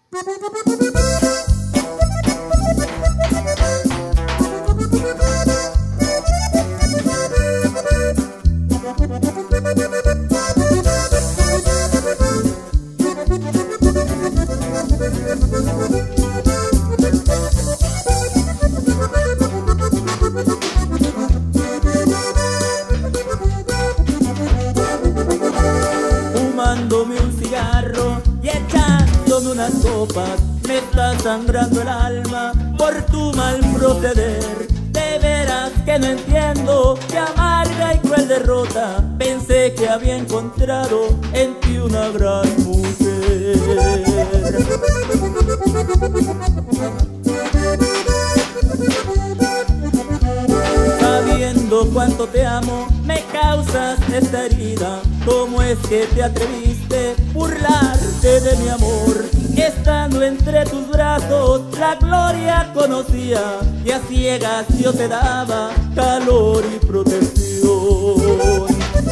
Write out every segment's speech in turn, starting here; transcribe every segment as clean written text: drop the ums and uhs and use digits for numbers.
Fumándome un cigarro y echándome unas copas, me está sangrando el alma por tu mal proceder. De veras que no entiendo qué amarga y cruel derrota. Pensé que había encontrado en ti una gran mujer. Sabiendo cuánto te amo, me causas esta herida. ¿Cómo es que te atreviste a burlarte de mi amor? Estando entre tus brazos la gloria conocía, y a ciegas yo te daba calor y protección.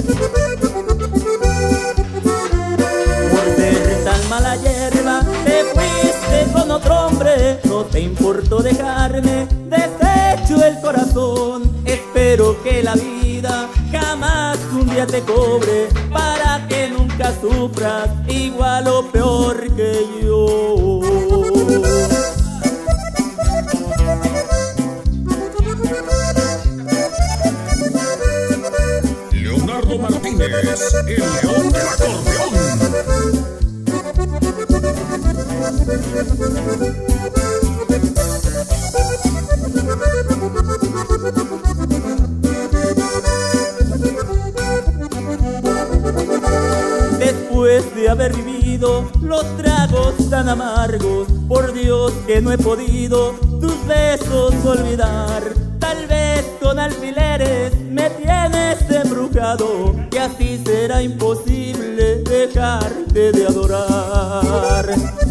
Por ser tan mala hierba te fuiste con otro hombre, no te importó dejarme deshecho el corazón. Espero que la vida jamás un día te cobre, para que nunca sufras igual o peor que yo. Leonardo Martínez, el león del acordeón. Después de haber vivido los tragos tan amargos, por Dios que no he podido tus besos olvidar. Tal vez con alfileres me tienes embrujado, y así será imposible dejarte de adorar.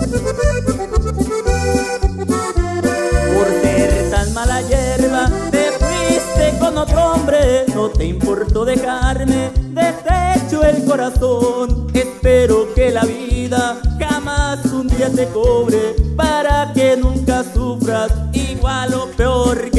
Por ser tan mala hierba te fuiste con otro hombre, no te importó dejarme deshecho el corazón. Espero que la vida jamás un día te cobre, para que nunca sufras igual o peor